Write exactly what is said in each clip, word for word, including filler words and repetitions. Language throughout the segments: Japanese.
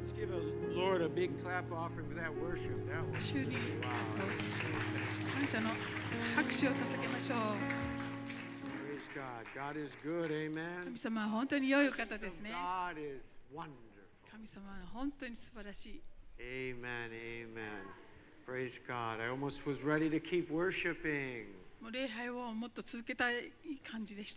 Let's give a Lord a big clap offering for that worship. That was 主に wow. 感謝の拍手を捧げましょう。 Praise God. God is good. Amen. 神様は本当に良いお方ですね。 God is wonderful. 神様は本当に素晴らしい。 Amen. Amen. Praise God. I almost was ready to keep worshiping. もう礼拝をもっと続けたい感じでした。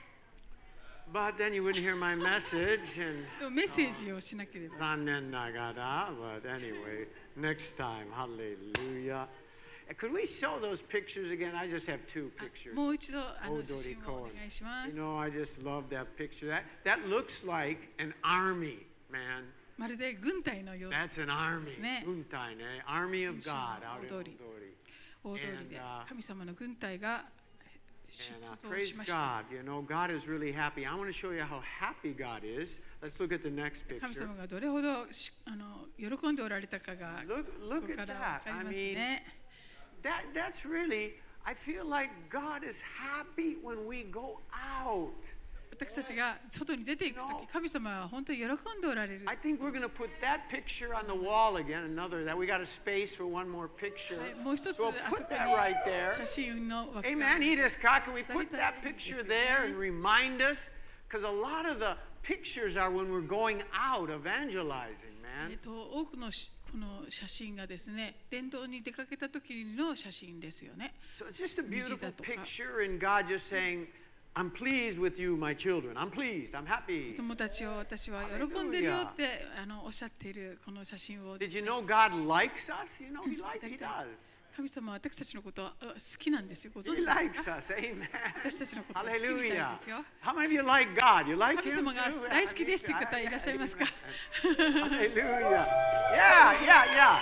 But then you wouldn't hear my message and でもメッセージをしなければ。 残念ながら but anyway, next time. Hallelujah. Could we show those pictures again? I just have two pictures. もう一度あの Oh, 写 Dodie 真をお Cohen. 願いしま You す。 know, I just love that picture. That that looks like an army, man. まるで軍隊のよう That's an army. ですね。 Untai, ne? Army of God out in 大通り。 Odori. 大通り And, で uh, 神様の軍隊が出 And uh, 動 praise しました。 God. You know, God is really happy. I want to show you how happy God is. Let's look at the next 神 picture. 様がどれほどしあの喜んでおられたかが Look, こ look こ at からわ that. かり I ます mean, ね。 that that's really, I feel like God is happy when we go out. 私たちが外に出ていくとき、神様は本当に喜んでおられる。 I think we're going to put that picture on the wall again. Another that we got a space for one more picture. はいもう一つ So あ we'll そ put こ that に right there. 写真の枠 Amen. いいですか? Can we put that いいですよ picture ね。 there and remind us? Because a lot of the pictures are when we're going out evangelizing, えっ man. と多くのしこの写真がですね、伝道に出かけた時の写真ですよね。 So it's just a beautiful 虹だとか。 picture and God just saying, I'm pleased with you, my children. I'm pleased. I'm happy. 友達を私は喜んでるよってあのおっしゃっているこの写真を Did you know God likes us? You know, He likes, He does. 神様は私たちのことはあ好きなんですよ。ご存 He 知です likes か？ us. Amen. 私たちのことを好きみたい Hallelujah. ですよ。 How many of you like God? You like 神 Him 様が too? 大好きですという方いらっしゃいますか？ Hallelujah. Yeah, yeah, yeah.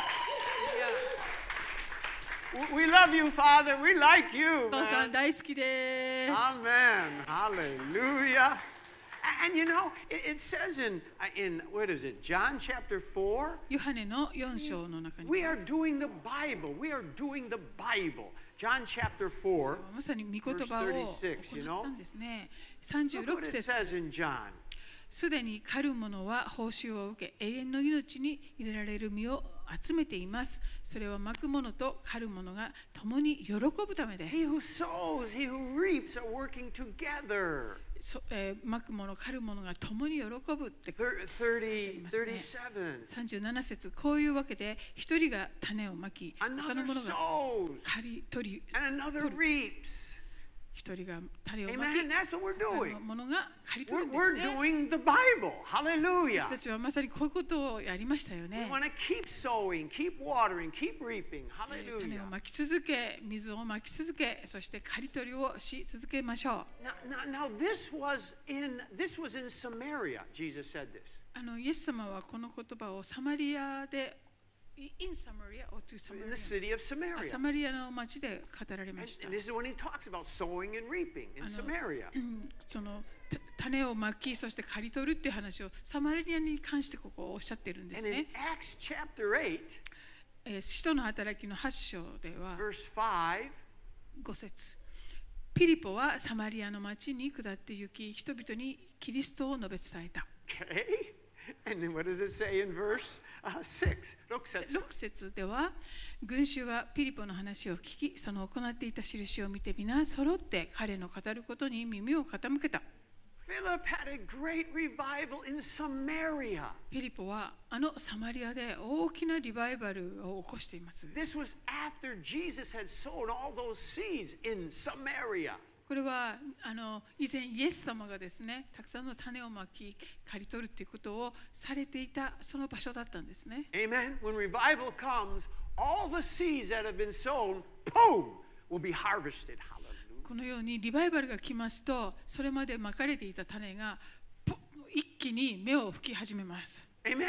We love you, Father. We like you. お父さん Man. 大好きです。 Amen. Hallelujah. And you know, it, it says in in what is it? John chapter four. ヨハネのよん章の中に We are doing the Bible. We are doing the Bible. John chapter four. まさに御言葉を verse thirty-six, you 行 know? ったんですね。 Look what 36 it 節 says in John. すでに狩る者は報酬を受け永遠の命に入れられる実を集めています。それはまく者と狩る者が共に喜ぶためです。 He who sows, he who reaps are working together. そえー、まく者狩る者が共に喜ぶって thirty, thirty-seven. さんじゅうなな節こういうわけで一人が種をまき他の Another 者が sows 刈り取り and another reaps. 一人が種をまき Amen. That's what we're 他 doing. の者が刈り取 We're, るんで we're すね。 doing the Bible. Hallelujah. 私たちはまさにこういうことをやりましたよ We ね。 want to keep sowing, keep watering, keep reaping. 種 Hallelujah. をまき続け、水をまき続け、そして刈り取りをし続けましょう。 Now, now, now this was in this was in Samaria. Jesus said this. あのイエス様はこの言葉をサマリアで、in Samaria or to In the Samaria? city of あ Samaria. サマリアの町で語られま And, した。 and this is when he talks about sowing and reaping in あの Samaria. うんそのた種をまき、そして刈り取るっていう話をサマリアに関してここおっしゃってるんです And in ね。 Acts chapter eight, えー使徒の働きのはち章では verse five, ご節ピリポはサマリアの町に下って行き、人々にキリストを述べ伝えた。 okay? And then what does it say in verse uh, six? 六節。 ろく節では群衆はピリポの話を聞き、その行っていた印を見て皆揃って彼の語ることに耳を傾けた。 Philip had a great revival in Samaria. ピリポはあのサマリアで大きなリバイバルを起こしています。 This was after Jesus had sown all those seeds in Samaria. これはあの以前イエス様がですね、たくさんの種をまき刈り取るということをされていたその場所だったんですね。 Amen. When revival comes, all the seeds that have been sown, boom, will be harvested. Hallelujah. このようにリバイバルが来ますと、それまでまかれていた種がポ一気に芽を吹き始めます。 Amen.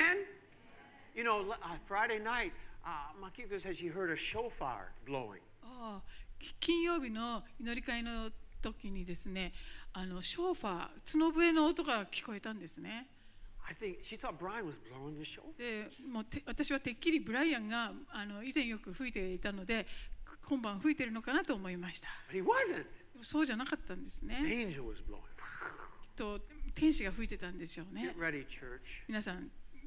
You know, uh, Friday night, uh, Makiko said she heard a shofar blowing. ああ金曜日の祈り会の時にですね、あのショーファー、角笛の音が聞こえたんですね。 I think she thought Brian was blowing the shofar. でもうて私はてっきりブライアンがあの以前よく吹いていたので、今晩吹いてるのかなと思いました。 But he wasn't. そうじゃなかったんですね。 An angel was blowing. と天使が吹いてたんでしょうね Get。ready, church. 皆さん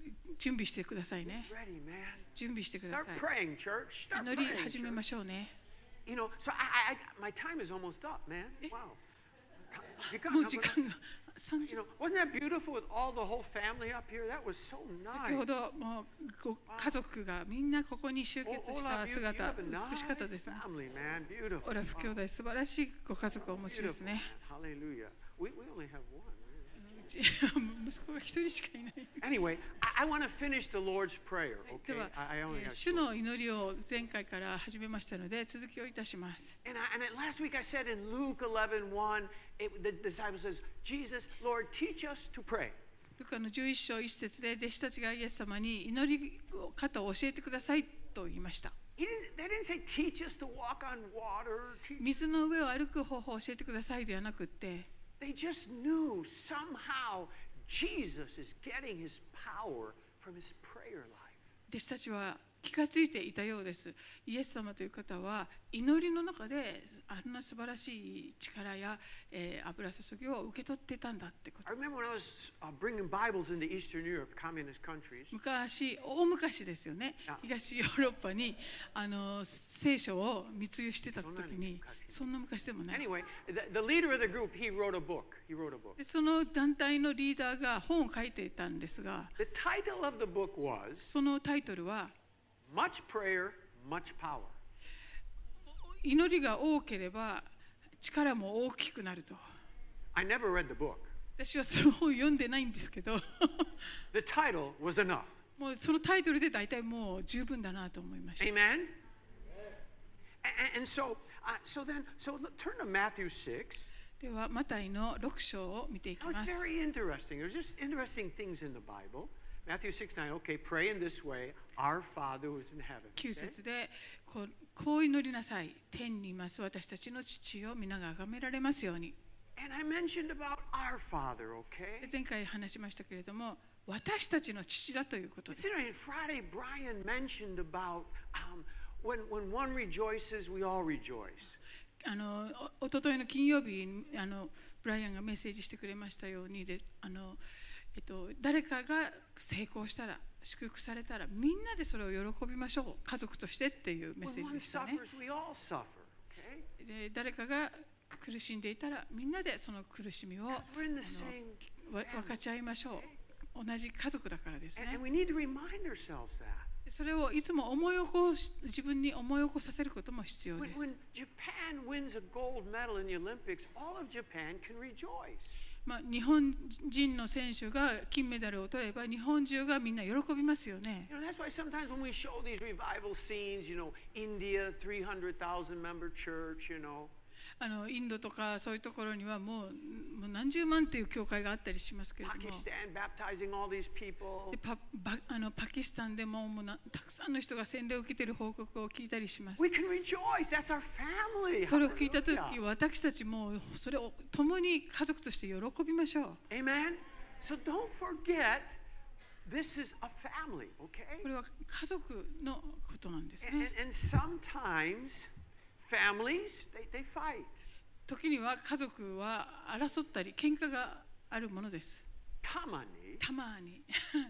準備してくださいね。 Ready, man. 準備してくだ Start さい。 praying, church. Start 祈り praying, 始め church. ましょうね。 You know, so I, I, my time is almost up, man. Wow. 時間もう時間がさんじ You ゅう know, wasn't that beautiful with all the whole family up here? That was so 先ほ nice. どもうご家族がみんなここに集 O- 結し Olaf, た you, you 姿、 have a 美しかったで nice すね。 family, man. Beautiful. オラフ兄弟、素晴らしいご家族をお持ちです Beautiful, ね。 man. Hallelujah. We, we only have one. うち息子が一人しかいない。 Anyway, I, I want to finish the Lord's Prayer, で okay? は、 I, I only えー have 主 two. の祈りを前回から始めましたので、続きをいたします。 And, I, and last week I said in Luke eleven one, it, the disciple says, Jesus, Lord, teach us to pray. ルカのじゅういっ章いち節で弟子たちがイエス様に祈り方を教えてくださいと言いました。 He didn't, they didn't say, teach us to walk on water. Teach. 水の上を歩く方法を教えてくださいではなくって、 They just knew somehow Jesus is getting his power from his prayer life. 弟子たちは気がついていたようです。イエス様という方は祈りの中であんな素晴らしい力や、えー、油注ぎを受け取っていたんだってこと。 I remember when I was uh, bringing Bibles into Eastern Europe, communist countries. 昔、大昔ですよね。東ヨーロッパにあの聖書を密輸してた時に、そんな昔でもない。 Anyway, the, the leader of the group, he wrote a book. He wrote a book. でその団体のリーダーが本を書いていたんですが、 The title of the book was そのタイトルは Much Prayer, Much Power. 祈りが多ければ力も大きくなると。 I never read the book. 私はその本読んでないんですけど、 The title was enough. もうそのタイトルで大体もう十分だなと思いました。 Amen? And, and so, uh, so then, so look, turn to Matthew six. ではマタイのろく章を見ていき Now, ま it's す。 very interesting. There's just interesting things in the Bible. Matthew six nine, okay, pray in this way, our Father who is in heaven. きゅう Okay? 節でこう、こう祈りなさい。天にいます私たちの父を皆が崇められますように。 And I mentioned about our Father, で okay? 前回話しましたけれども、私たちの父だということで It's す。 interesting. Friday, Brian mentioned about um, when, when one rejoices, we all rejoice. あのおとといの金曜日あのブライアンがメッセージしてくれましたようにであの、えっと、誰かが成功したら祝福されたらみんなでそれを喜びましょう家族としてっていうメッ When セージ one でしたね。 suffers, we all suffer, okay? で誰かが苦しんでいたらみんなでその苦しみを Because we're in the あ same のわ分かち合いましょう。同じ家族だからですね And,。and we need to remind ourselves that. それをいつも思い起こし自分に思い起こさせることも必要 When, です。 when Japan wins a gold medal in the Olympics, all of Japan can rejoice. まあ、日本人の選手が金メダルを取れば日本中がみんな喜びますよね。 You know, that's why sometimes when we show these revival scenes, you know, India, three hundred thousand member church, you know, あのインドとかそういうところにはもう、もう何十万っていう教会があったりしますけれども、 Pakistan baptizing all these people. で パ, バあのパキスタンでももうなたくさんの人が洗礼を受けている報告を聞いたりします。 We can rejoice. That's our family. それを聞いたとき Hallelujah. 私たちもそれを共に家族として喜びましょう。 Amen. So don't forget, this is a family, okay? これは家族のことなんです And, ね。 and, and sometimes families, they, they fight. 時には家族は争ったり喧嘩があるものです。 Tamani, たまに。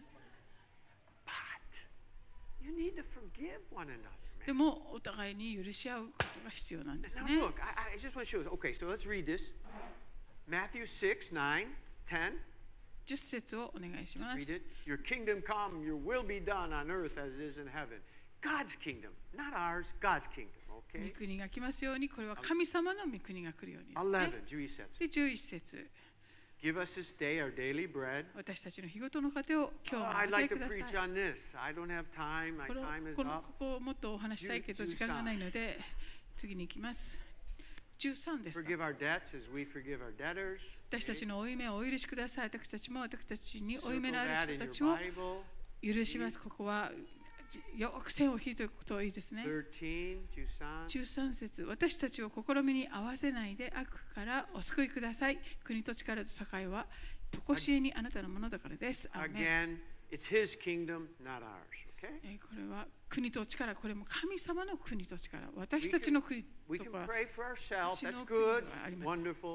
but you need to forgive one another. でもお互いに許し合うことが必要なんです Now ね。 look, I, I just want to show this. Okay, so let's read this. Matthew six, nine, ten. じゅっ節をお願いしま Read す。 it. Your kingdom come, your will be done on earth as is in heaven. God's kingdom, not ours, God's kingdom, 御 okay? 国が来ますように、これは神様の御国が来るようにですね。 eleven, 11節. で、じゅういち節。 Give us this day our daily bread. 私たちの日ごとの糧を Oh, 今日も I'd 与え like く to ださい。 preach on this. I don't have time. My この time is この up. ここをもっとお話ししたいけど時間がないので次に行きます。じゅうさんですか。 Forgive our debts as we forgive our debtors. 私たちの負い目をお許しください。私たちも私たちに負い Circle 目のあ that る in 人 your たちを Bible. 許します。ここはじよく線を引いておくといいですね。 thirteen, 13. じゅうさん節、私たちを試みに合わせないで悪からお救いください。国と力と栄は常しえにあなたのものだからです。アーメン。 Again, it's his kingdom, not ours, okay? えーこれは国と力、これも神様の国と力、私たちの国 We と can か pray for ourselves. 私 That's の国 good, はあります。 wonderful.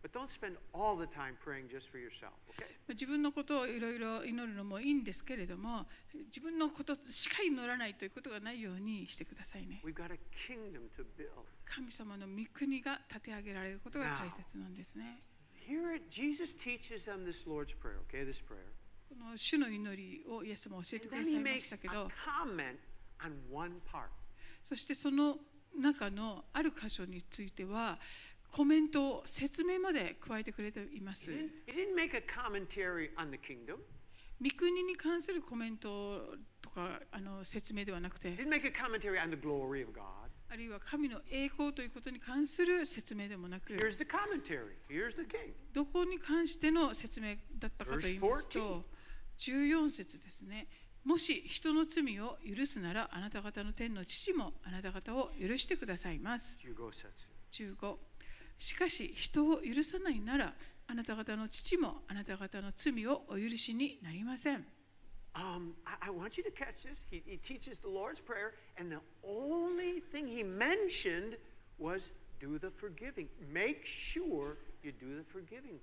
But don't spend all the time praying just for yourself, okay? 自分のことをいろいろ祈るのもいいんですけれども、自分のことしか祈らないということがないようにしてくださいね。 We've got a kingdom to build. 神様の御国が立て上げられることが大切なんですね。 Here it, Jesus teaches them this Lord's Prayer, okay? This prayer. この主の祈りをイエス様教えてく And だ then さ he いま makes したけ a ど、 comment on one part. そしてその中のある箇所についてはコメントを説明まで加えてくれています。 He didn't, he didn't make a commentary on the kingdom. 御国に関するコメントとかあの説明ではなく He て、 didn't make a commentary on the glory of God. あるいは神の栄光ということに関する説明でもなく、 Here's the commentary. Here's the king. どこに関しての説明だったかといいますと、じゅうよん節ですね。もし人の罪を許すなら、あなた方の天の父もあなた方を許してくださいます。 じゅうご節。 じゅうご。しかし人を許さないなら、あなた方の父もあなた方の罪をお許しになりません。 Um, I, I want you to catch this. He, he teaches the Lord's Prayer, and the only thing he mentioned was do the forgiving. Make sure you do the forgiving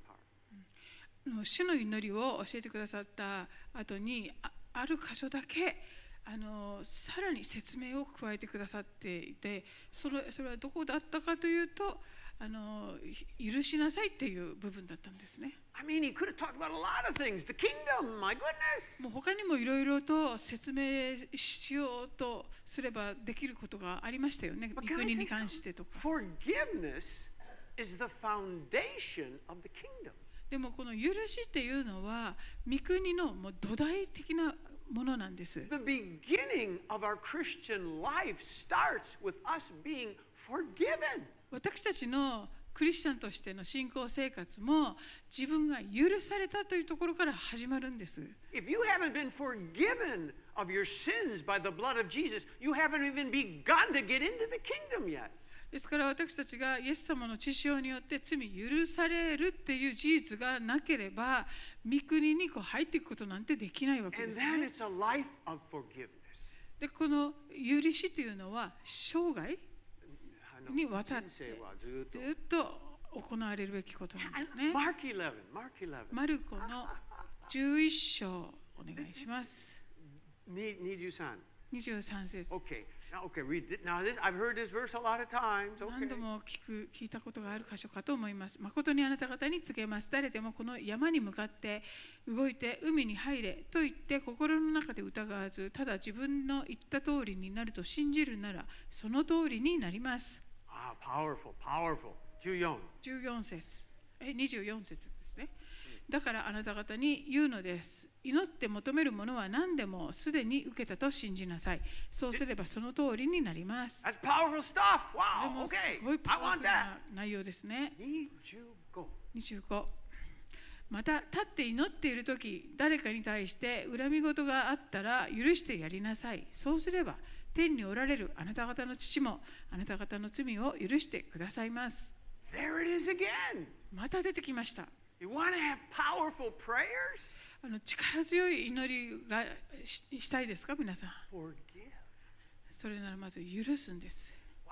part. 主の祈りを教えてくださった後に あ, ある箇所だけあのさらに説明を加えてくださっていて、それ、それはどこだったかというと、あの許しなさいっていう部分だったんですね。 I mean, he could have talked about a lot of things. The kingdom, my goodness. もう他にもいろいろと説明しようとすればできることがありましたよね。 But 御 can I 国 say に関 something? してとか。 Forgiveness is the foundation of the kingdom. でもこの許しっていうのは御国のもう土台的なものなんです。 The beginning of our Christian life starts with us being forgiven. 私たちのクリスチャンとしての信仰生活も自分が許されたというところから始まるんです。 If you haven't been forgiven of your sins by the blood of Jesus, you haven't even begun to get into the kingdom yet. ですから私たちがイエス様の血潮によって罪許されるっていう事実がなければ、御国にこう入っていくことなんてできないわけで And す then ね。 it's a life of forgiveness. で、この許しというのは生涯にわたってずっと行われるべきことなんですね。 Mark eleven, Mark eleven. マルコのじゅういっ章お願いします。 にじゅうさん. にじゅうさん節。 Okay. Now, okay, read it. Now, this I've heard this verse a lot of times. 何 Okay. 度も聞く聞いたことがある箇所かと思います。誠にあなた方に告げます。誰でもこの山に向かって動いて海に入れと言って心の中で疑わず、ただ自分の言った通りになると信じるなら、その通りになります。 Ah, powerful, powerful. じゅうよん. じゅうよん節。え、にじゅうよん節ですね。だからあなた方に言うのです。祈って求めるものは何でもすでに受けたと信じなさい。そうすればその通りになります。 That's powerful stuff. で Wow. もす Okay. ごいパ I ワ want フルな that. 内容ですね。 にじゅうご. にじゅうご。また立って祈っているとき、誰かに対して恨み事があったら許してやりなさい。そうすれば天におられるあなた方の父もあなた方の罪を許してくださいます。 There it is again. また出てきました。 You want to have powerful prayers? あの力強い祈りが し, したいですか皆さん。 Forgive. それならまず許すんです。 Wow.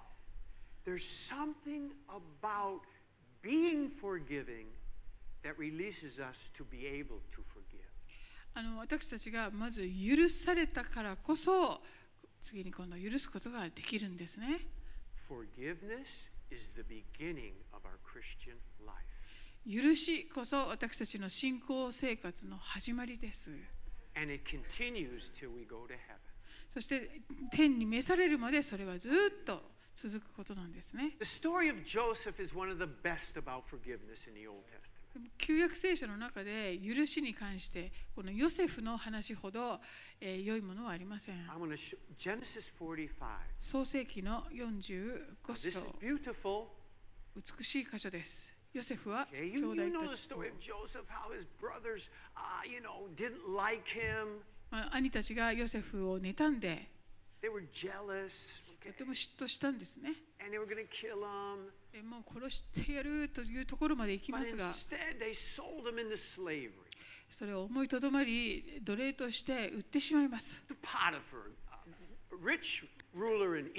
There's something about being forgiving that releases us to be able to forgive. あの私たちがまず許されたからこそ次に今度許すことができるんですね。 Forgiveness is the beginning of our Christian life. 許しこそ私たちの信仰生活の始まりです。 And it continues till we go to heaven. そして天に召されるまでそれはずっと続くことなんですね。 The story of Joseph is one of the best about forgiveness in the Old Testament. 旧約聖書の中で許しに関してこのヨセフの話ほど、えー、良いものはありません。 I'm going to show Genesis forty-five. 創世記のよんじゅうご This 章 is beautiful. 美しい箇所です。ヨセフは Okay, 兄 you, 弟 you know た the ちと、 story of Joseph, how his brothers, uh, you know, didn't like him. まあ、兄たちがヨセフを妬んで They were jealous. と Okay? ても嫉妬したんですね。 And they were going to kill him. えもう殺してやるというところまで行き But ますが、 instead, they sold him into slavery それを思いとどまり奴隷として売ってしまいます。 to Potiphar, a rich ruler in Egypt.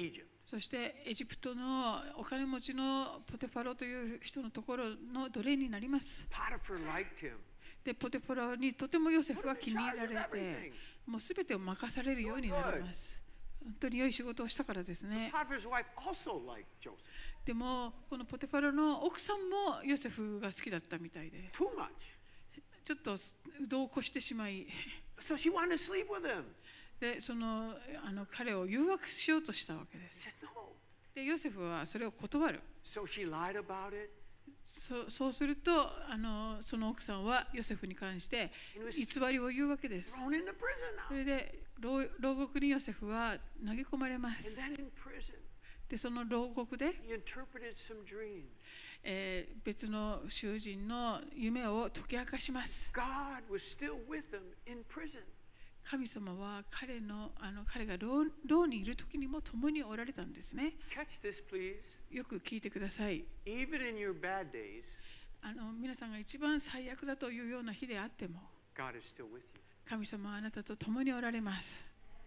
そしてエジプトのお金持ちのポテファロという人のところの奴隷になります。 Potiphar liked him. でポテファロにとてもヨセフは気に入られて、もうすべてを任されるようになります。本当に良い仕事をしたからですね。 Potiphar's wife also liked Joseph. でもこのポテファロの奥さんもヨセフが好きだったみたいで、 Too much. ちょっと度を越してしまい、 So she wanted to sleep with him. でそのあの彼を誘惑しようとしたわけで He す。 said, no. でヨセフはそれを断る。 So she lied about it. そ, そうするとあのその奥さんはヨセフに関して偽りを言うわけです。 Thrown into prison そ now. れで牢牢獄にヨセフは投げ込まれま And す。 then in prison, でその牢獄で、 he interpreted some dreams. えー別の囚人の夢を解き明かします。 God was still with him in prison. 神様は彼のあの彼が 牢, 牢にいる時にも共におられたんですね。 Catch this, please. よく聞いてください。 Even in your bad days, あの皆さんが一番最悪だというような日であっても、 God is still with you. 神様はあなたと共におられます。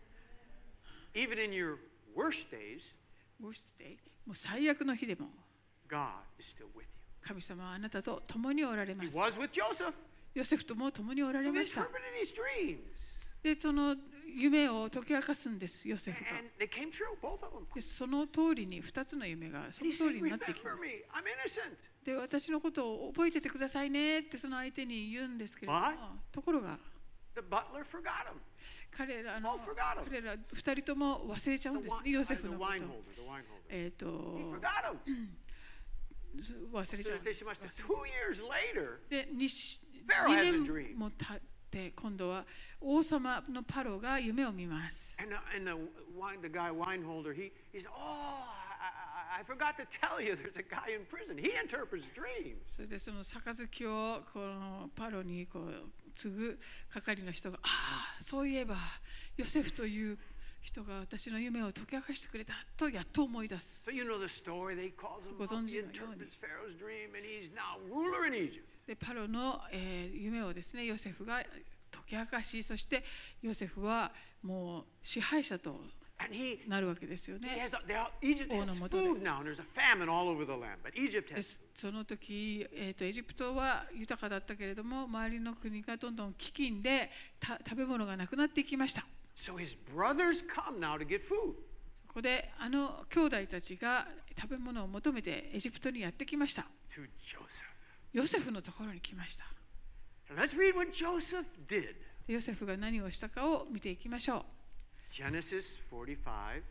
Even in your worst days, Worst day もう最悪の日でも God is still with you. 神様はあなたと共におられま He す。 was with Joseph. ヨセフとも共におら So れ he ました。 interpreted his dreams. で、その夢を解き明かすんです、ヨセフが。 And they came true, both of them. で、その通りにふたつの夢がそ And の he 通 said, りになってきます remember。me, I'm innocent. で、私のことを覚えててくださいねってその相手に言うんですけれども But、 ところが The butler forgot him. 彼らの All forgot him. 彼らふたりとも忘れちゃう The んですね、 wine, ヨセ the フのこ wine と。 holder, the wine holder. えっと、 He forgot him. 忘れちゃうんです。 Two years later, で、にし Pharaoh に has a ね dream. んも経って今度は王様のパロが夢を見ます。 and, the, and the, wine, the guy, wine holder, he, he said, oh, I, I, I forgot to tell you there's a guy in prison. He interprets dreams. それでその杯をこのパロにこう継ぐ係の人が、ああ、そういえばヨセフという人が私の夢を解き明かしてくれたとやっと思い出す。 So you know the story. They calls him ご up. 存 He 知のように。 interprets Pharaoh's dream, and he's now ruler in Egypt. でパロの、えー夢をですね、ヨセフが解き明かし、そしてヨセフはもう支配者と And he, なるわけですよ he ね。 has a, there are- Egypt has 王の下で。 food now, and there's a famine all over the land. But Egypt で has その時、えーと、エジプトは豊かだったけれども、周りの国がどんどん飢饉でた食べ物がなくなっていきました。 So his brothers come now to get food. そこであの兄弟たちが食べ物を求めてエジプトにやってきました。 To Joseph. ヨセフのところに来ました。 And let's read what Joseph did. でヨセフが何をしたかを見ていきましょう。 Genesis forty-five.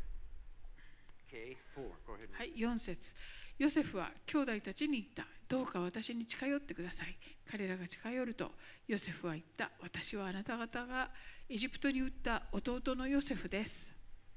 Okay, four. Go ahead. はい、よん節。ヨセフは兄弟たちに言った。どうか私に近寄ってください。彼らが近寄ると、ヨセフは言った。私はあなた方がエジプトに売った弟のヨセフです。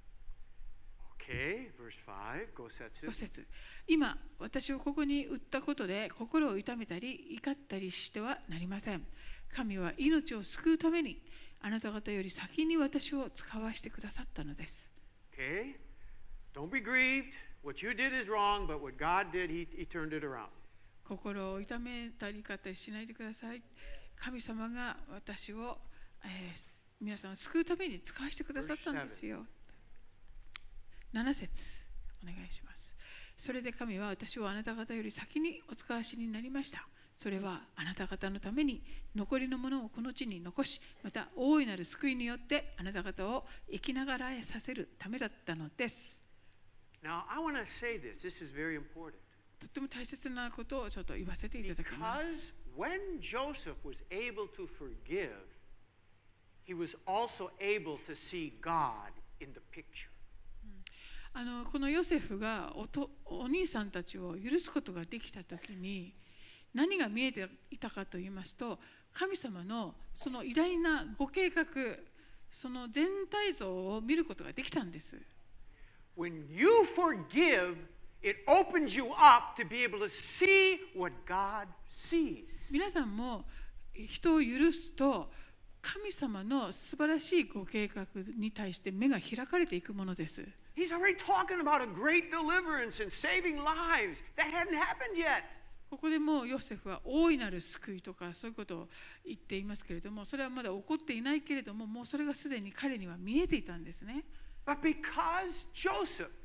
Okay, verse five. Go Setsu. ご節。今、私をここに売ったことで心を痛めたり怒ったりしてはなりません。神は命を救うためにあなた方より先に私を使わせてくださったのです。 Okay? Don't be grieved. What you did is wrong, but what God did, he, he turned it around. 心を痛めたり怒ったりしないでください。神様が私を、えー皆さんを救うために使わせてくださったんですよ。なな節お願いします。それで神は私をあなた方より先にお使わしになりました。それはあなた方のために残りのものをこの地に残し、また大いなる救いによってあなた方を生きながらえさせるためだったのです。 Now, I want to say this. This is very important. とっても大切なことをちょっと言わせていただきます。 Because when Joseph was able to forgive, he was also able to see God in the picture. あのこのヨセフが お, とお兄さんたちを許すことができたときに何が見えていたかと言いますと、神様のその偉大なご計画、その全体像を見ることができたんです。 When you forgive, it opens you up to be able to see what God sees. 皆さんも人を許すと神様の素晴らしいご計画に対して目が開かれていくものです。 He's already talking about a great deliverance and saving lives. That hadn't happened yet. ここでもうヨセフは大いなる救いとかそういうことを言っていますけれども、それはまだ起こっていないけれども、もうそれがすでに彼には見えていたんですね。 But because Joseph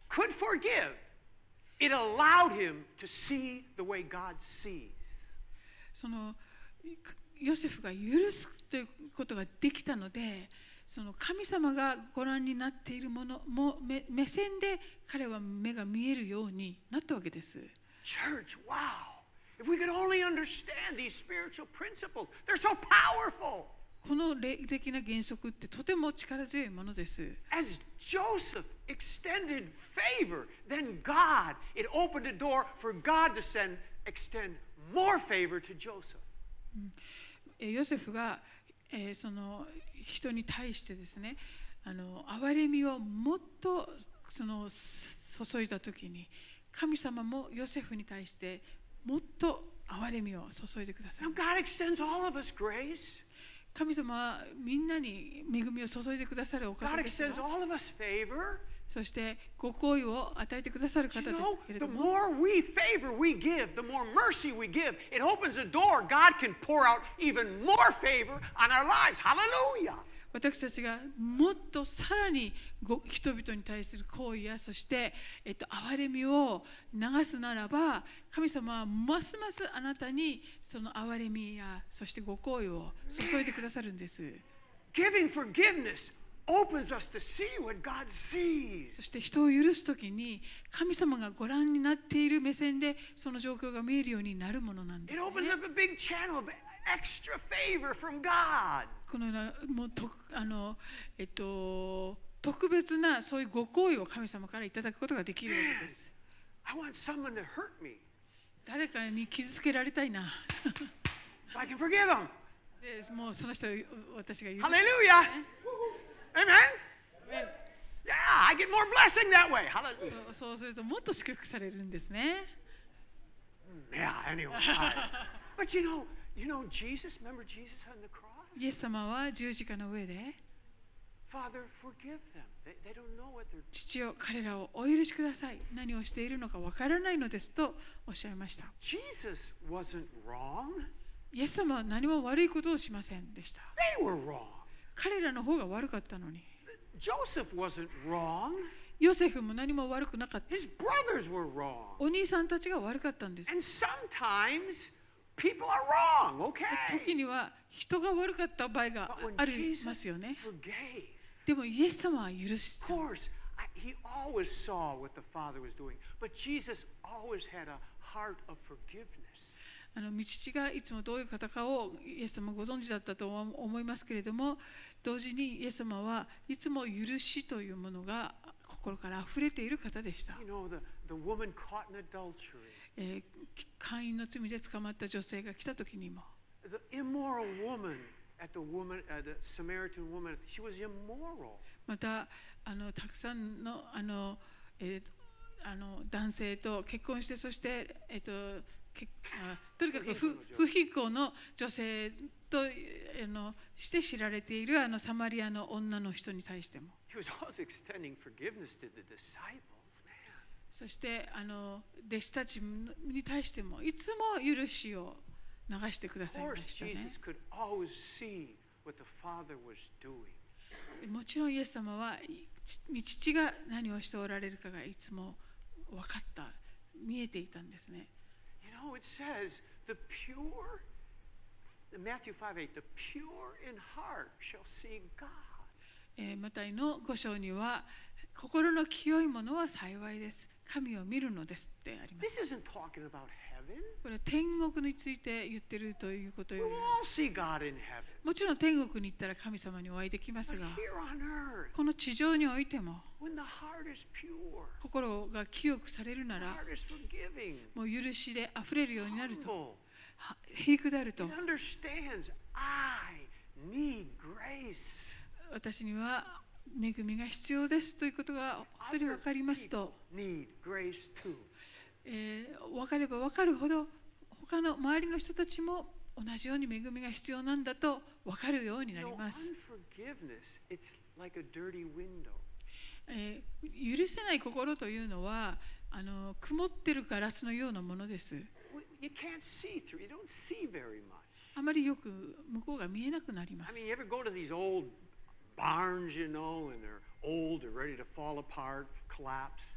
could forgive, it allowed him to see the way God sees. そのヨセフが許すということができたので、その神様がご覧になっているものも目目線で彼は目が見えるようになったわけです。 Church, wow! If we could only understand these spiritual principles, they're so powerful. この霊的な原則ってとても力強いものです。 As Joseph extended favor, then God, it opened a door for God to send, extend more favor to Joseph. ヨセフが、えー、その人に対してですね、あの憐れみをもっとその注いだときに、神様もヨセフに対してもっと憐れみを注いでください。 Now God extends all of us grace. 神様はみんなに恵みを注いでくださるお方 God ですよ。 extends all of us favor. そしてご好意を与えてくださる But 方 you です know, けれ the ども、 more we favor we give, the more mercy we give, it opens a door. God can pour out even more favor on our lives. Hallelujah! 私たちがもっとさらにご人々に対する好意や、そして、えっと、憐れみを流すならば、神様はますますあなたにその憐れみや、そしてご好意を注いでくださるんです。 Giving forgiveness opens us to see what God sees. そして人を許すときに神様がご覧になっている目線でその状況が見えるようになるものなんで It す、ね。 opens up a big channel of extra favor from God. このようなもうとあの、えっと、特別なそういうご好意を神様からいただくことができるわけです。 I want someone to hurt me 誰かに傷つけられたいな。 so I can forgive them. でもうその人を私が許す。 Hallelujah! Amen? Yeah, I get more blessing that way. Hallelujah. そうそうするともっと祝福されるんですね。 Yeah, anyway. I- but you know, you know Jesus, remember Jesus on the cross? イエス様は十字架の上で、 Father, forgive them. They, they don't know what they're doing. 父よ、彼らをお許しください。何をしているのかわからないのですとおっしゃいました。 Jesus wasn't wrong. イエス様は何も悪いことをしませんでした。 They were wrong. 彼らの方が悪かったのに。 Joseph wasn't wrong. ヨセフも何も悪くなかった。 His brothers were wrong. お兄さんたちが悪かったんです。 And sometimes people are wrong, okay? 時には人が悪かった場合が But when あります Jesus よね。 forgave, でもイエス様は許し of course, I, he always saw what the Father was doing. But Jesus always had a heart of forgiveness. あの御父がいつもどういう方かをイエス様ご存知だったと思いますけれども、同時にイエス様はいつも許しというものが心からあふれている方でした。 You know, the, the woman caught in adultery, えー、姦淫の罪で捕まった女性が来た時にも、 the immoral woman at the woman, uh, the Samaritan woman, she was immoral. またあのたくさんのあの、えー、あの男性と結婚して、そして、えー、とけあとにかく不不非行の女性とあのして知られているあのサマリアの女の人に対しても、 He was always extending forgiveness to the disciples, man. そしてあの弟子たちに対してもいつも許しを流してくだ Of さいま course, したね。 Jesus could always see what the Father was doing. もちろんイエス様は御父が何をしておられるかがいつも分かった、見えていたんですね。 You know, it says, the pure, Matthew five eight, the pure in heart shall see God. えーマタイのご章には、心の清いものは幸いです、神を見るのですってあります。 This isn't talking about heaven. これは天国について言ってるということ We よ will り、 all see God in heaven. もちろん天国に行ったら神様にお会いできます But が、 here on earth, この地上においても when the heart is pure, 心が清くされる the なら、 heart is forgiving, もう許しであふれるようになると、 humble, は平くであると、 it understands, I need grace. 私には恵みが必要ですということが本当に分かりますと、 Need grace too. えー分かれば分かるほど他の周りの人たちも同じように恵みが必要なんだと分かるようになり No, ます。 unforgiveness, it's like a dirty window. えー許せない心というのはあの曇ってるガラスのようなものです。 You can't see through. You don't see very much. あまりよく向こうが見えなくなりま I す。 mean, you ever go to these old barns, you know, and they're old, they're ready to fall apart, collapse.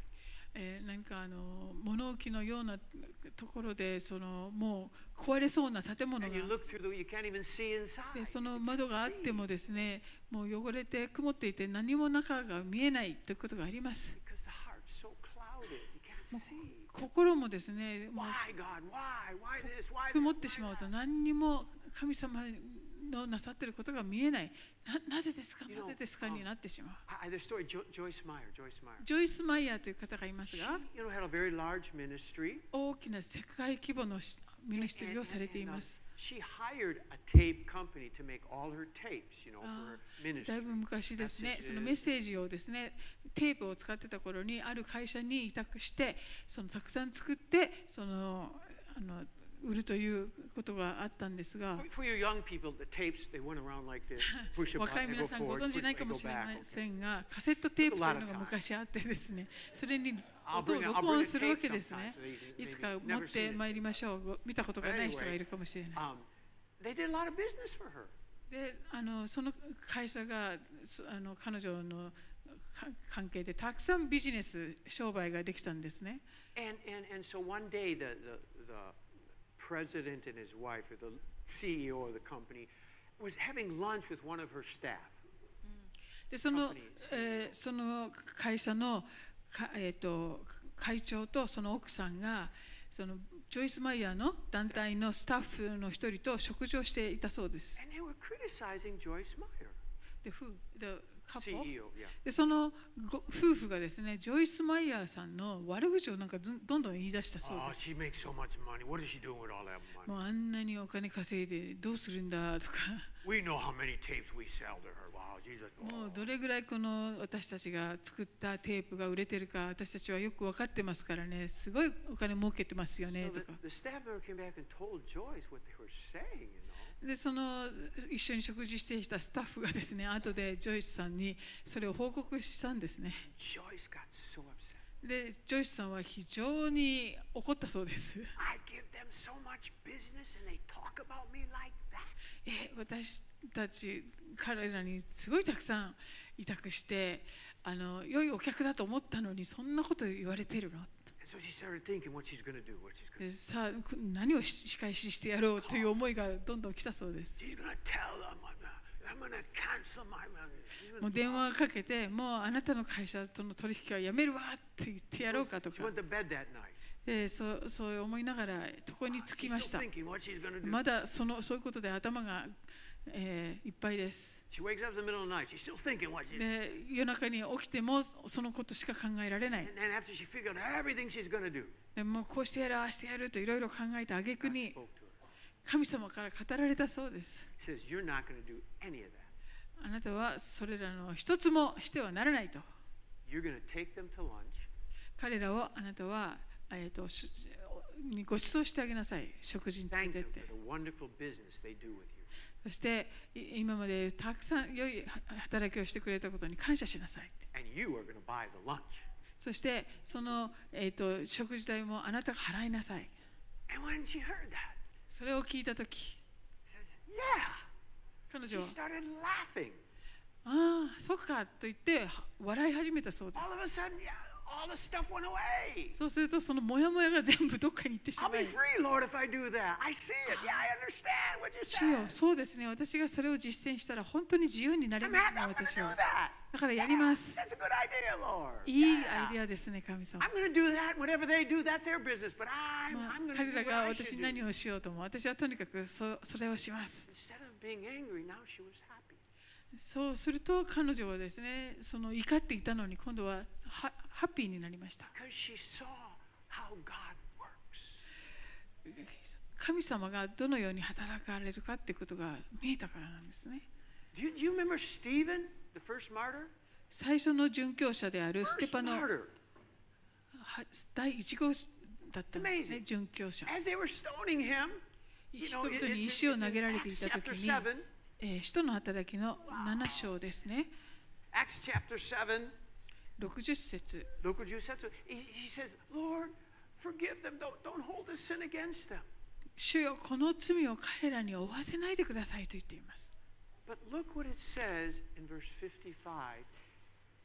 えー、何かあの物置のようなところでそのもう壊れそうな建物が And you look through the, you can't even see inside. でその You 窓 can't があっても see ですね、もう汚れて曇っていて何も中が見えないということがあります。 because the heart's so clouded. You can't see. 心もですね、もう Why, God? Why? Why this? Why 曇っ that? てし Why まうと that? 何にも神様のなさっていることが見えない。な, なぜですか You know, なぜですか um, になってしまう。 I, I, there's a story, jo- Joyce Meyer. Joyce Meyer. ジョイス・マイヤーという方がいます She, が、 you know, had a very large ministry. 大きな世界規模のミニストリ And, ーをされてい and, um, ます。 she hired a tape company to make all her tapes, you know, for her だい ministry. ぶ昔ですね、 Messages. そのメッセージをですね、テープを使ってた頃にある会社に委託して、そのたくさん作って、そのあの売るということがあったんですが、 For, for you young people, the tapes, they went around like this. Push a 若い button, they 皆 go さんご forward, 存知 push, ない they かも go しれ back. ま Okay. せんが、カセットテープというのが昔あってですね、それに音を録音するわけですね。いつか持ってまいりましょう。見たことがない人がいるかもしれない。 Um, they did a lot of business for her. で、あのその会社がそあの彼女のか関係でたくさんビジネス商売ができたんですね。 And, and, and so one day, the, the, the president and his wife, or the C E O of the company, was having lunch with one of her staff. で、その Company、 えーその会社のか、えー、と会長とその奥さんがそのジョイス・マイヤーの団体のスタッフの一人と食事をしていたそうです。 And they were criticizing Joyce Meyer, で、夫 the couple C E O. Yeah. でそのご夫婦がですね、ジョイス・マイヤーさんの悪口をなんかどどんどん言い出したそう Oh, です。 she makes so much money. What is she doing with all that money? もうあんなにお金稼いでどうするんだとか、 We know how many tapes we sell to her. Wow, Jesus. もうどれぐらいこの私たちが作ったテープが売れてるか私たちはよく分かってますからね、すごいお金儲けてますよ So ね the, とか。 the staff member came back and told Joyce what they were saying, you know. でその一緒に食事していたスタッフがですね、後でジョイスさんにそれを報告したんですね。 Joyce got so upset. でジョイスさんは非常に怒ったそうです。 I give them so much business and they talk about me like that. え私たち彼らにすごいたくさん委託してあの良いお客だと思ったのにそんなこと言われてるの。 And so she started thinking what she's going to do, what she's going to でさあ何を仕返ししてやろうという思いがどんどん来たそうです。 do. She's going to tell them, I'm going to cancel my money. もう電話をかけて、もうあなたの会社との取引はやめるわって言ってやろうかと She か、 went to bed that night. でそうそう思いながら床につき She's まし still た。 thinking what she's going to do. まだそのそういうことで頭が、えーいっぱいです。 She wakes up in the middle of the night. She's still thinking what she's で夜中に起きてもそのことしか考えられない。 And then after she figured out everything she's going to do, でもうこうしてやるああしてやるといろいろ考えた挙句 God に spoke to her. 神様から語られたそうです。 He says, you're not going to do any of that. あなたはそれらの一つもしてはならないと。 You're going to take them to lunch. 彼らをあなたは、えー、としにご馳走してあげなさい。食事に連 Thank れ them てって。 for the wonderful business they do with you. そしてい今までたくさん良い働きをしてくれたことに感謝しなさいって。 And you are going to buy the lunch. そしてその、えー、と食事代もあなたが払いなさい。 And when she heard that, それを聞いたとき、 she says, yeah. 彼 She 女は started laughing. ああ、そっかと言って笑い始めたそうです。 All of a sudden, yeah, all the stuff went away. そうするとそのモヤモヤが全部どっかに行ってしま I'll be い、 free, Lord, if I do that. I see it. Yeah, I understand what you 主よ、 said. そうですね、私がそれを実践したら本当に自由になれ I'm ます happy. ね、 I'm going to 私 do は。 that. だからやりま Yeah, す。 that's a good idea, Lord. いい Yeah. アイデアですね、神様。 I'm going to do that. Whatever they do, that's their business. But I'm, まあ I'm going to 彼 do ら what が I 私 should に do. 何をしようとも、私はとにかくそそれをします。 Instead of being angry, now she was happy. そうすると彼女はですね、その怒っていたのに今度はハハッピーになりました。 Because she saw how God works. 神様がどのように働かれるかっていうことが見えたからなんですね。 Do you, do you remember Stephen, the first martyr? 最初の殉教者であるステ First パノ、 martyr. は第一号だったんですね、 Amazing. 殉教者。 As they were stoning him, you 人 know, 々 it- に it's, 石を it's 投げら in れてい Acts たとき chapter に、 seven. えー使徒の働きのなな章ですね、 Acts chapter seven, ろくじゅっ節。 六十節. He, he says, Lord, forgive them. Don't, don't hold this sin against them. 主よ、この罪を彼らに負わせないでくださいと言っています。 But look what it says in verse fifty-five.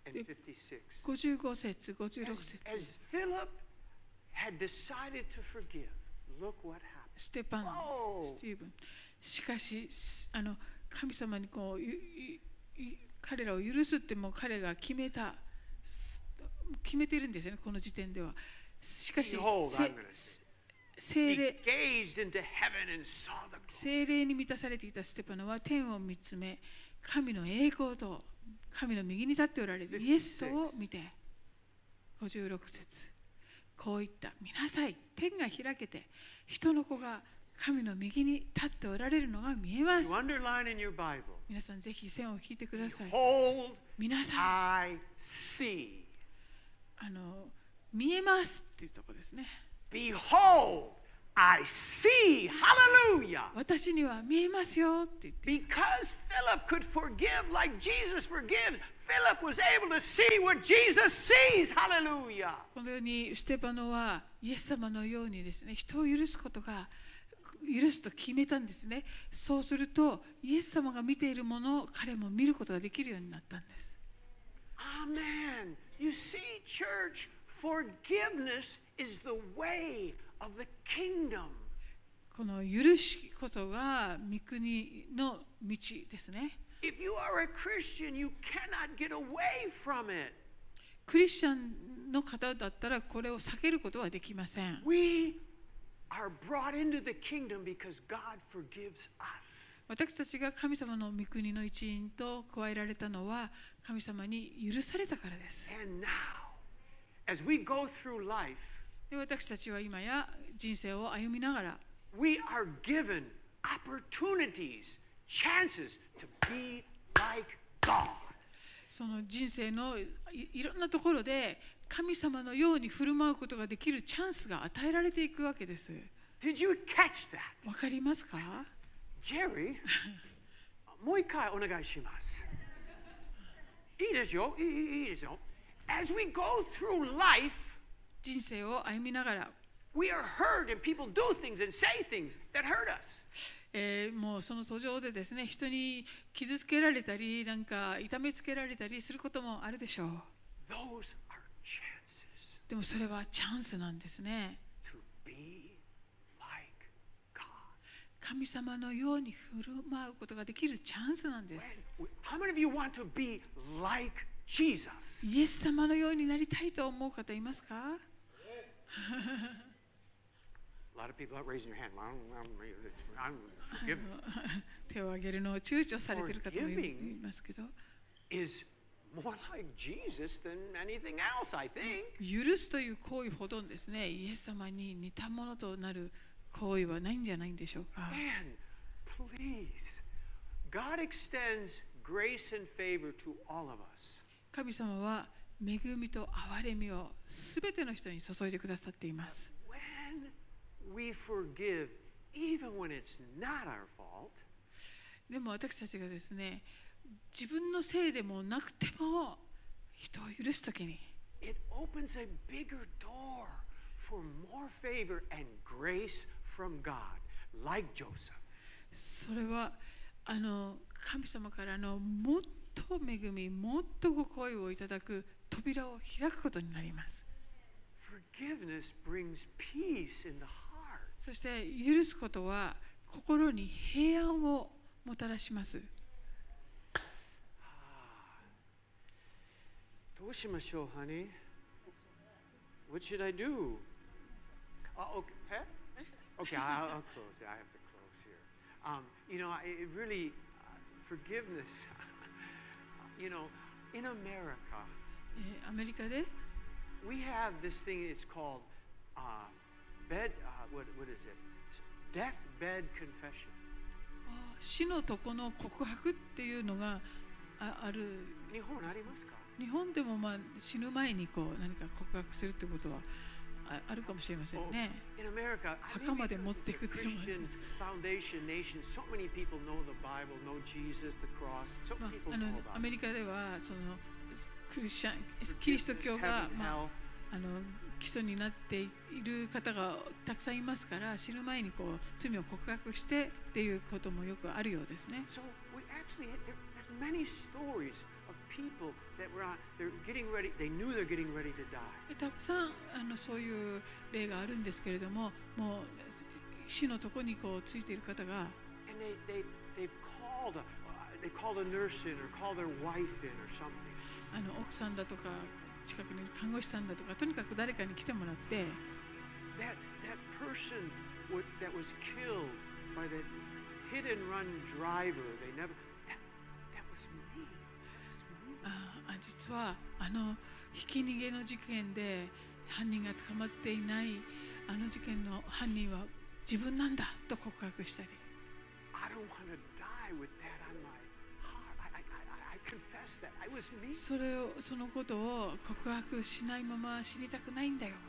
and fifty-six. ごじゅうご節、ごじゅうろく As, 節。 as Philip had decided to forgive, look what happened. ステパン、 Whoa! スティーブン。しかし、あの神様にこうゆゆゆ彼らを許すってもう彼が決めた、決めているんですよね、この時点では。しかし、 Behold, せ I'm gonna say. 聖 He 霊 gazed into heaven and saw the glory. 聖霊に満たされていたステパノは天を見つめ、神の栄光と神の右に立っておられるイエスとを見て、ごじゅうろく節、こう言った。見なさい、天が開けて、人の子が神の右に立っておられるのが見えます。 You underline in your Bible. 皆さんぜひ線を引いてください。 Behold, 見なさい。 I see. あの見えますっていうところですね。 Behold, I see. Hallelujah. 私には見えますよって言って。 Because Philip could forgive like Jesus forgives, Philip was able to see what Jesus sees. Hallelujah. このようにステパノはイエス様のようにですね、人を許すことが許すと決めたんですね。そうするとイエス様が見ているものを彼も見ることができるようになったんです。 Amen. You see, church, forgiveness is the way of the kingdom. この許しこそが御国の道ですね。 If you are a Christian, you cannot get away from it. クリスチャンの方だったらこれを避けることはできません。 We are brought into the kingdom because God forgives us. 私たちが神様の御国の一員と加えられたのは神様に許されたからです。 And now, as we go through life, で私たちは今や人生を歩みながら we are given opportunities, chances to be like God. その人生の い, いろんなところで神様のように振る舞うことができるチャンスが与えられていくわけです。 Did you catch that? わかりますか？ Jerry, もう一回お願いします。いいですよ、いい、いい、いいですよ。As we go through life, 人生を歩みながら、 we are hurt and people do things and say things that hurt us. えー、もうその途上でですね、人に傷つけられたり、なんか痛めつけられたりすることもあるでしょう。 Those are chances でもそれはチャンスなんですね。 to be like God. 神様のように振る舞うことができるチャンスなんです。 When- How many of you want to be like Jesus? イエス様のようになりたいと思う方いますか？ A lot of people are raising your hand. I'm, I'm, I'm forgiveness 手を挙げるのを躊躇されている方もいますけど、 is more like Jesus than anything else, I think. 許すという行為ほどですね、イエス様に似たものとなる行為はないんじゃないんでしょうか。 Man, please. God extends grace and favor to all of us. 神様は恵みと憐れみをすべての人に注いでくださっています。 When we forgive, even when it's not our fault, でも私たちがですね、自分のせいでもなくても人を許すときに、 it opens a bigger door for more favor and grace from God, like Joseph. それはあの神様からのもっと恵み、もっとご好意をいただく扉を開くことになります。 Forgiveness brings peace in the heart. そして許すことは心に平安をもたらします。 どうしましょう、honey? What should I do? Oh, okay. Okay, I'll, I'll close. I have to close here. Um, you know, I- it really, uh, forgiveness. You know, in America, えーアメリカで we have this thing. It's called uh, bed. Uh, what what is it? Deathbed confession. あ死のとこの告白っていうのが あ, ある。 日本ありますか？ 日本でもまあ死ぬ前にこう何か告白するってことは あ, あるかもしれませんね。 In America, I 墓 mean, まで持っ because てい it's く a っていうのもありま Christian す。 foundation nation. So many people know the Bible, know Jesus, the cross. So ま many people あ、あの know ア about メ it. リカではそのクリスチャンキリスト教 Forgiveness, が、 heaven, まあ、 hell. あの基礎になっている方がたくさんいますから、死ぬ前にこう罪を告白してっていうこともよくあるようですね。 So we actually there, there's there's many stories of people that were on, they're getting ready, they knew they're getting ready to die. でたくさんあのそういう例があるんですけれども、もう死のとこにこうついている方が、 And they, they, they've called a, they called a nurse in or called their wife in or something. あの奥さんだとか近くにいる看護師さんだとか、とにかく誰かに来てもらって、 That, that person w- that was killed by the hit and run driver, they never, that, that was me. That was me. ああ実はあのひき逃げの事件で犯人が捕まっていないあの事件の犯人は自分なんだと告白したり、 I don't want to die with that on my heart. I, I, I, I confess that. I was me. それをそのことを告白しないまま死にたくないんだよ。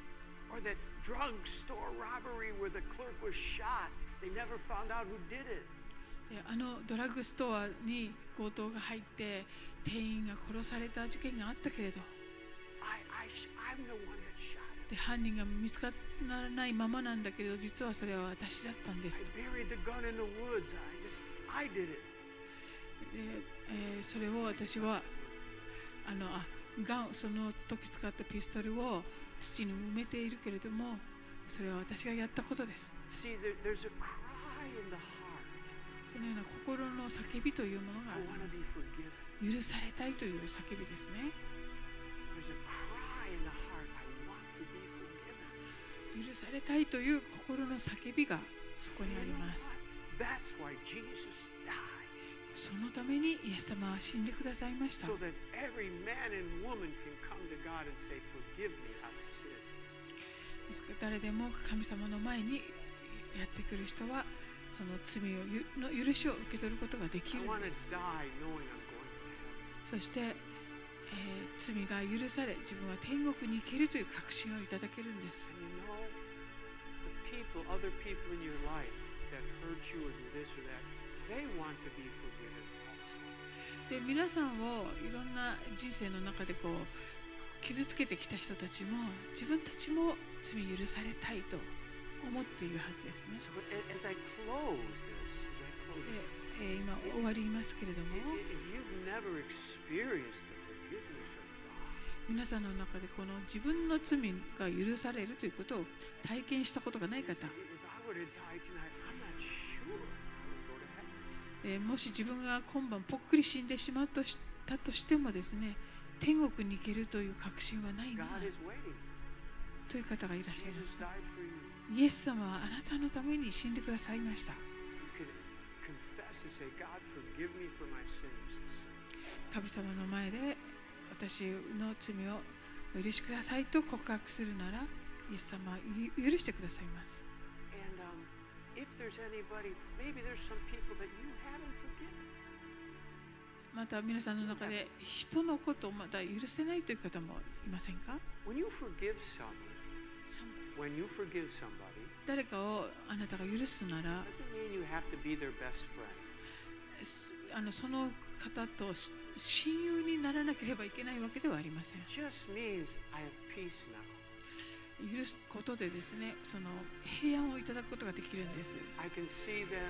Or that drugstore robbery where the clerk was shot. They never found out who did it. であのドラッグストアに強盗が入って店員が殺された事件があったけれど、 I, I, sh- I'm the one that shot him. で犯人が見つからないままなんだけど、実はそれは私だったんで I す。 buried the gun in the woods. I just, I did it. でえーそれを私はあのあガンその時使ったピストルを土に埋めているけれども、それは私がやったことです。 See, there, there's a cry in the heart. そのような心の叫びというものがあ I り want ま to be す。 forgiven. 許されたいという叫びですね。 There's a cry in the heart. I want to be forgiven. 許されたいという心の叫びがそこにあ You り know ま what? す。 That's why Jesus died. そのためにイエス様は死んでくださいました。 So that every man and woman can come to God and say, forgive me, I've sinned. ですから誰でも神様の前にやってくる人はその罪をゆの許しを受け取ることができ I るん want で to す。 die knowing I'm going to heaven. そして、えー罪が許され自分は天国に行けるという確信をいただけるんです。 And you know, the people, other people in your life that hurt you or do this or that, they want to be forgiven also. で皆さんをいろんな人生の中でこう傷つけてきた人たちも自分たちも罪許されたいと思っているはずですね。 So a- as I close this, as I close で this, えー今終わりますけれども、 i- if you've never experienced the forgiveness of God, 皆さんの中でこの自分の罪が許されるということを体験したことがない方、 if I were to die tonight, I'm not sure I would go to heaven. えーもし自分が今晩ぽっくり死んでしまったとしたとしてもですね、天国に行けるという確信はないな God is waiting. という方がいらっしゃいま Jesus す。 died for you. イエス様はあなたのために死んでくださいました。 You can confess and say, God, forgive me for my sins. 神様の前で私の罪をお許しくださいと告白するなら、イエス様は許してくださいます。 And um, if there's anybody, maybe there's some people that you haven't forgiven. また皆さんの中で人のことをまだ許せないという方もいませんか？ When you forgive someone, when you forgive somebody, 誰かをあなたが許すなら、 doesn't mean you have to be their best friend. すあのその方とし親友にならなければいけないわけではありません。 It just means I have peace now. 許すことでですね、その平安をいただくことができるんです。 I can see them and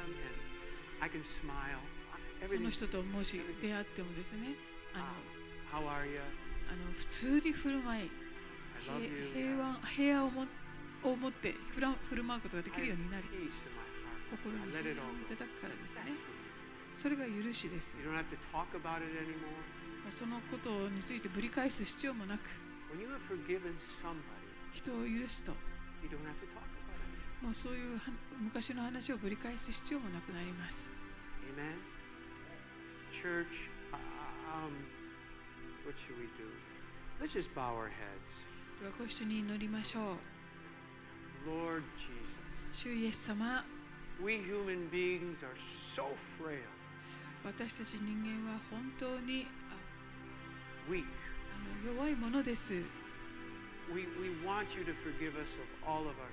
I can smile. その Everything's 人ともし出会ってもですね、あの How are you? あの普通に振る舞い、 I love 平 you. 平和平和をもを持って振ら振る舞うことができ I るよ have うになる peace in my heart. 心に I let it all い go. ただくからです That's ね。 forgiveness. それが許しです。 You don't have to talk about it anymore. そのことについてぶり返す必要もなく、 When you have forgiven somebody, 人を許すと、 you don't have to talk about it. もうそういうは昔の話をぶり返す必要もなくなります。 Amen. Church, uh, um, what should we do? Let's just bow our heads. ではご一緒に祈りましょう。 Lord Jesus, 主イエス様、 we human beings are so frail, 私たち人間は本当に weak. あの弱いものです。 We, we want you to forgive us of all of our sins.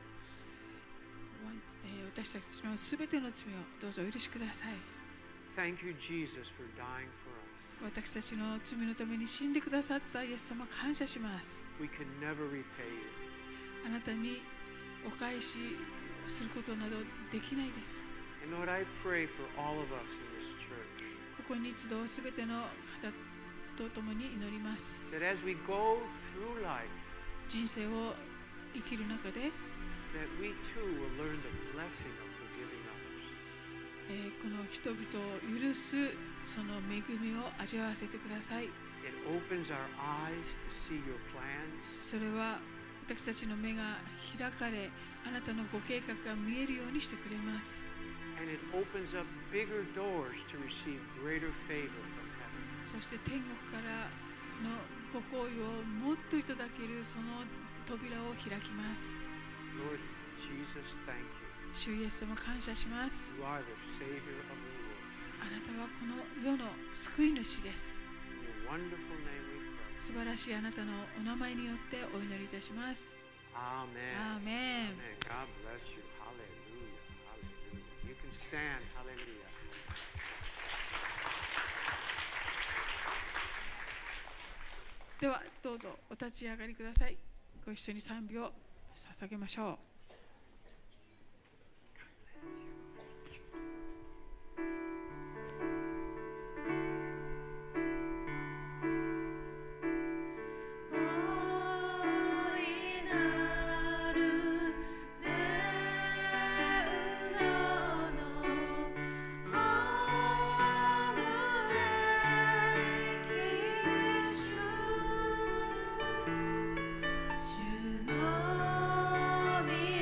えー私たちのすべての罪をどうぞお許しください。 Thank you, Jesus, for dying for us. 私たちの罪のために死んでくださったイエス様、感謝します。 We can never repay you. あなたにお返しすることなどできないです。 And Lord, I pray for all of us in this church. こここに集うすべての方と共に祈ります。 that as we go through life, 人生を生きる中で、 that we too will learn the blessing of forgiving others. えーこの人々を許すその恵みを味わわせてください。 It opens our eyes to see your plans. それは私たちの目が開かれ、あなたのご計画が見えるようにしてくれます。 And it opens up bigger doors to receive greater favor from heaven. そして天国からのご好意をもっといただけるその扉を開きます。 Lord Jesus, thank you. 主イエス様感謝します。 You are the Savior of the world. あなたはこの世の救い主です。 In your wonderful name we pray. 素晴らしいあなたのお名前によってお祈りいたします。 Amen. アーメン。 Amen. God bless you. Hallelujah. Hallelujah. You can stand. Hallelujah. ではどうぞお立ち上がりください。ご一緒に賛美を捧げましょう。 主の御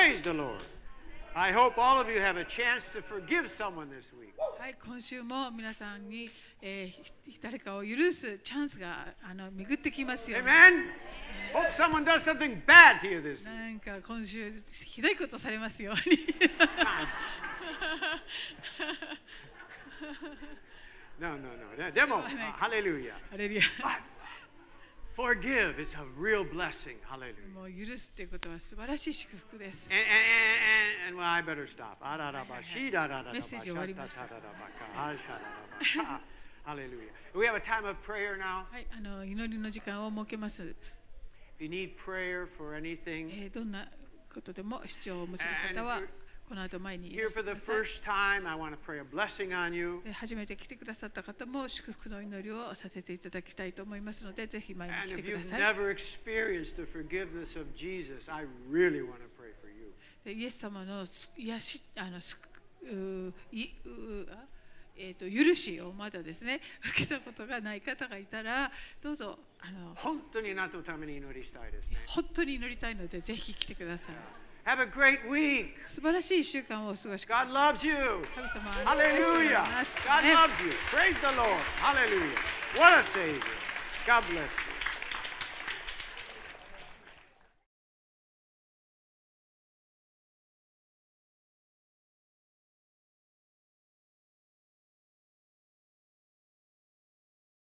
Praise the Lord. I hope all of you have a chance to forgive someone this week. はい、今週も皆さんに、えー、誰かを許すチャンスがあの巡ってきますように。 Amen. Hope someone does something bad to you this week. なんか今週ひどいことされますように。 No, no, no. でも、Hallelujah. ハレルヤ。 Forgive is a real blessing. Hallelujah. もう許すということは素晴らしい祝福です。 And, and, and, and well, I better stop. メッセージ終わりました。 Hallelujah. We have a time of prayer now. はい、あの祈りの時間を設けます。 If you need prayer for anything, えー、どんなことでも必要をお持ちの方はこの後前にいら here して for く the ださい。 first time, I want to pray a blessing on you. で初めて来てくださった方も祝福の祈りをさせていただきたいと思いますので、ぜひ前に And 来て if くだ you've さい。 never experienced the forgiveness of Jesus, I really want to pray for you. でイエス様の癒しあのすういうあえー、と許しをまだですね受けたことがない方がいたらどうぞあの本当にあなたのために祈りしたいですね。 本当に祈りたいのでぜひ来てください。 Have a great week. 素晴らしい一週間をお過ごしください。 God loves you. 神様ありがとうござい Hallelujah. ます。 God ね loves you. Praise the Lord. Hallelujah. What a Savior. God bless you.